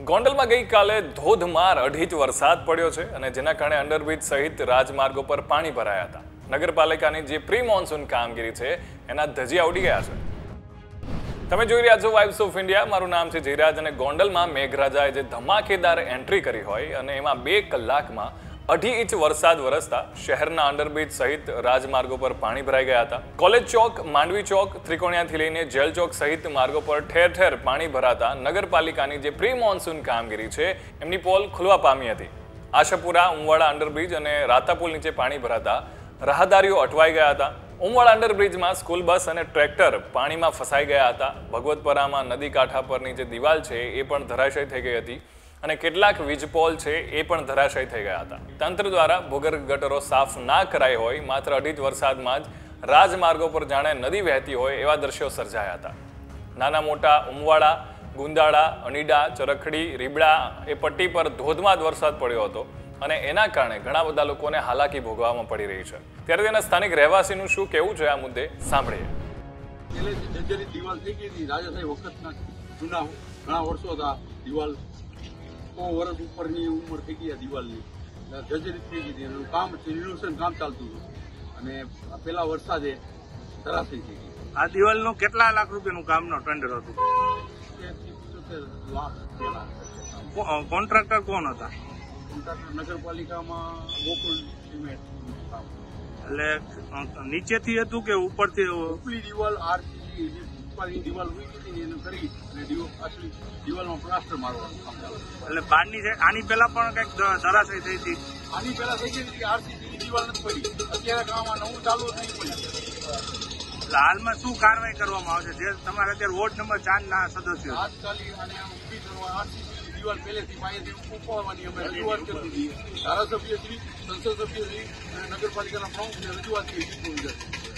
ગોંડલમાં ગઈકાલે ધોધમાર 2.5 ઇંચ વરસાદ પડ્યો છે અને જેના કારણે અંડરબ્રિજ સહિત રાજમાર્ગો પર પાણી ભરાયા હતા. નગરપાલિકાની જે પ્રી મોન્સૂન કામગીરી છે એના ધજીયા ઉડી ગયા છે. તમે જોઈ રહ્યા છો વાઇબ્સ ઓફ ઇન્ડિયા. મારું નામ છે જયરાજ અને ગોંડલમાં મેઘરાજાએ જે ધમાકેદાર એન્ટ્રી કરી હોય અને એમાં 2 કલાકમાં 2.5 ઇંચ વરસાદ વરસતા શહેરના અંડરબ્રિજ સહિત રાજમાર્ગો પર પાણી ભરાઈ ગયા હતા. કોલેજ ચોક, માંડવી ચોક, ત્રિકોણિયાથી લઈને જેલ ચોક સહિત માર્ગો પર ઠેર ઠેર પાણી ભરાતા નગરપાલિકાની જે પ્રી મોન્સૂન કામગીરી છે એમની પોલ ખુલવા પામી હતી. આશાપુરા, ઉમવાડા અંડરબ્રિજ અને રાતાપુલ નીચે પાણી ભરાતા રાહદારીઓ અટવાઈ ગયા હતા. ઉમવાડા અંડરબ્રિજમાં સ્કૂલ બસ અને ટ્રેક્ટર પાણીમાં ફસાઈ ગયા હતા. ભગવતપરામાં નદી કાંઠા પરની જે દિવાલ છે એ પણ ધરાશય થઈ ગઈ હતી અને કેટલાક વીજપોલ છે એ પણ ધરાશય થઈ ગયા હતા. તંત્ર દ્વારા ભૂગર્ભ ગટરો સાફ ના કરાઈ હોય માત્ર 2.5 ઇંચ વરસાદમાં જ રાજમાર્ગો પર જાણે નદી વહેતી હોય એવા દ્રશ્યો સર્જાયા હતા. નાના મોટા ઉમવાડા, ગુંદાળા, અણીડા, ચરખડી, રીબડા એ પટ્ટી પર ધોધમાર વરસાદ પડ્યો હતો અને એના કારણે ઘણા બધા લોકોને હાલાકી ભોગવવામાં પડી રહી છે. ત્યારે તેના સ્થાનિક રહેવાસીનું શું કહેવું છે આ મુદ્દે સાંભળીએ. દિવાલ થઈ ગઈ હતી રાજાશાહી વખતના જૂના ઘણા વર્ષો હતા. દિવાલ 100 વર્ષ ઉપરની ઉંમર થઈ ગઈ દિવાલની, જર્જરિત થઈ ગઈ હતી. એનું કામ રિનોવેશન કામ ચાલતું હતું અને પેલા વરસાદે ધરાશયી થઈ ગઈ. આ દિવાલનું કેટલા લાખ રૂપિયાનું કામનો ટેન્ડર હતું? 75 લાખ. કોન્ટ્રાક્ટર કોણ હતા? કોન્ટ્રાક્ટર નગરપાલિકામાં ગોકુલ સિમેન્ટ. એટલે નીચેથી હતું કે ઉપરથી? ઉપલી દિવાલ આરસીસી ઉપરની દિવાલ ઉઈ ગઈ એને કરી અને અસલી દિવાલમાં પ્લાસ્ટર મારવાનું કામ ચાલે. એટલે બહારની છે. આની પહેલા પણ કઈક ધરાશય થઈ હતી? આની પહેલા થઈ ગઈ હતી આરસીસી દિવાલ નથી પડી. અત્યારે કામમાં નવું ચાલુ નહીં પડી. એટલે હાલમાં શું કાર્યવાહી કરવામાં આવશે? જે તમારે અત્યારે વોર્ડ નંબર 4 ના સદસ્યો તાત્કાલિક અને ઊભી કરવા આરસીસી દિવાલ પહેલેથી પાયેથી ઉપાડવાની અમે રજૂઆત કરી હતી. ધારાસભ્યશ્રી, સંસદ સભ્યશ્રી અને નગરપાલિકાના પ્રમુખને રજૂઆત કરી.